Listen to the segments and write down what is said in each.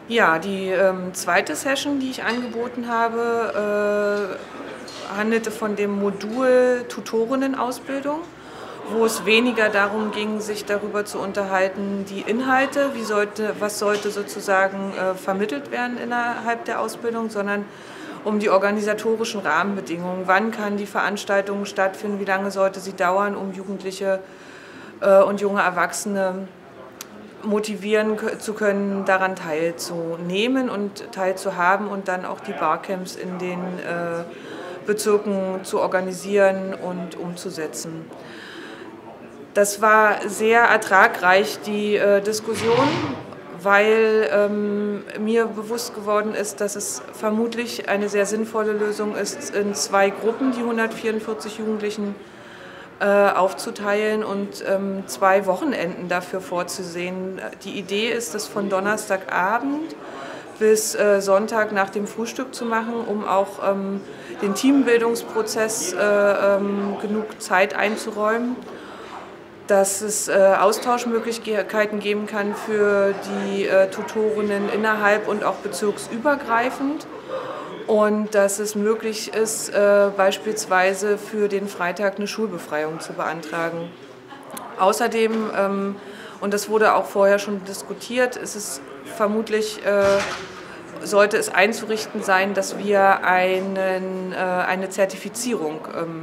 Ja, die zweite Session, die ich angeboten habe, handelte von dem Modul Tutorinnenausbildung, wo es weniger darum ging, sich darüber zu unterhalten, die Inhalte, was sollte sozusagen vermittelt werden innerhalb der Ausbildung, sondern um die organisatorischen Rahmenbedingungen. Wann kann die Veranstaltung stattfinden, wie lange sollte sie dauern, um Jugendliche und junge Erwachsene motivieren zu können, daran teilzunehmen und teilzuhaben und dann auch die Barcamps in den Bezirken zu organisieren und umzusetzen. Das war sehr ertragreich, die Diskussion, weil mir bewusst geworden ist, dass es vermutlich eine sehr sinnvolle Lösung ist, in zwei Gruppen die 144 Jugendlichen aufzuteilen und zwei Wochenenden dafür vorzusehen. Die Idee ist, das von Donnerstagabend bis Sonntag nach dem Frühstück zu machen, um auch den Teambildungsprozess genug Zeit einzuräumen, dass es Austauschmöglichkeiten geben kann für die Tutorinnen innerhalb und auch bezirksübergreifend. Und dass es möglich ist, beispielsweise für den Freitag eine Schulbefreiung zu beantragen. Außerdem, und das wurde auch vorher schon diskutiert, ist es vermutlich, sollte es einzurichten sein, dass wir eine Zertifizierung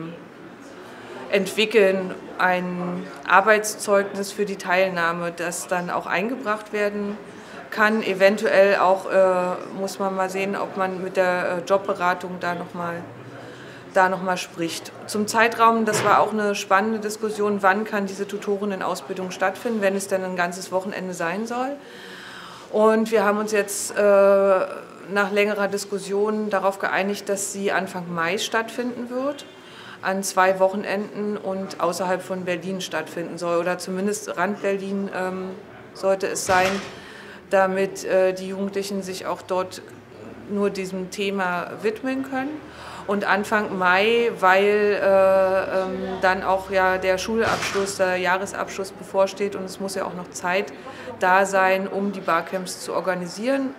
entwickeln, ein Arbeitszeugnis für die Teilnahme, das dann auch eingebracht werden kann. Eventuell auch muss man mal sehen, ob man mit der Jobberatung da noch mal spricht. Zum Zeitraum, das war auch eine spannende Diskussion, wann kann diese Tutorinnenausbildung stattfinden, wenn es denn ein ganzes Wochenende sein soll. Und wir haben uns jetzt nach längerer Diskussion darauf geeinigt, dass sie Anfang Mai stattfinden wird, an zwei Wochenenden und außerhalb von Berlin stattfinden soll, oder zumindest Rand Berlin sollte es sein, damit die Jugendlichen sich auch dort nur diesem Thema widmen können. Und Anfang Mai, weil dann auch ja der Schulabschluss, der Jahresabschluss bevorsteht und es muss ja auch noch Zeit da sein, um die Barcamps zu organisieren.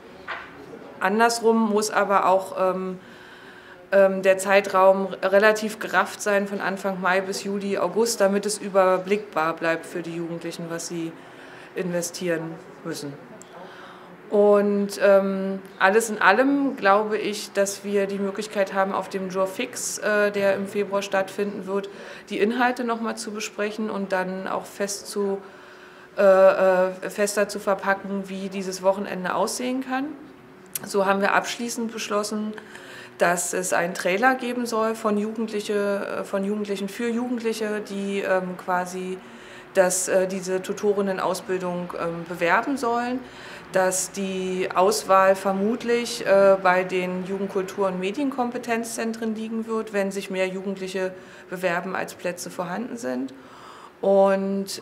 Andersrum muss aber auch der Zeitraum relativ gerafft sein von Anfang Mai bis Juli, August, damit es überblickbar bleibt für die Jugendlichen, was sie investieren müssen. Und alles in allem glaube ich, dass wir die Möglichkeit haben, auf dem Jour Fix, der im Februar stattfinden wird, die Inhalte nochmal zu besprechen und dann auch fester zu verpacken, wie dieses Wochenende aussehen kann. So haben wir abschließend beschlossen, dass es einen Trailer geben soll von Jugendlichen für Jugendliche, die quasi diese Tutorinnenausbildung bewerben sollen, dass die Auswahl vermutlich bei den Jugendkultur- und Medienkompetenzzentren liegen wird, wenn sich mehr Jugendliche bewerben, als Plätze vorhanden sind. Und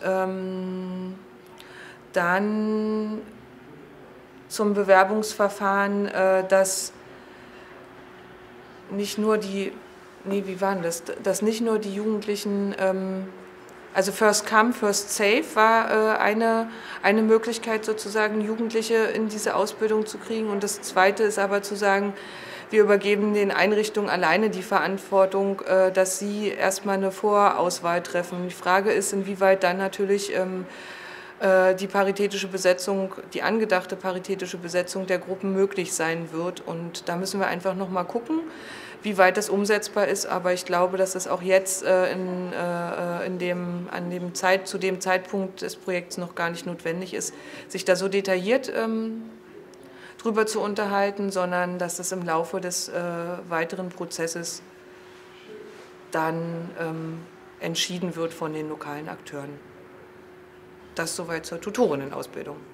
dann zum Bewerbungsverfahren, dass nicht nur dass nicht nur die Jugendlichen, also First Come, First Save war eine Möglichkeit sozusagen, Jugendliche in diese Ausbildung zu kriegen. Und das Zweite ist aber zu sagen, wir übergeben den Einrichtungen alleine die Verantwortung, dass sie erstmal eine Vorauswahl treffen. Die Frage ist, inwieweit dann natürlich die paritätische Besetzung, die angedachte paritätische Besetzung der Gruppen möglich sein wird. Und da müssen wir einfach noch mal gucken, wie weit das umsetzbar ist. Aber ich glaube, dass es auch jetzt zu dem Zeitpunkt des Projekts noch gar nicht notwendig ist, sich da so detailliert drüber zu unterhalten, sondern dass es im Laufe des weiteren Prozesses dann entschieden wird von den lokalen Akteuren. Das soweit zur Tutorinnenausbildung.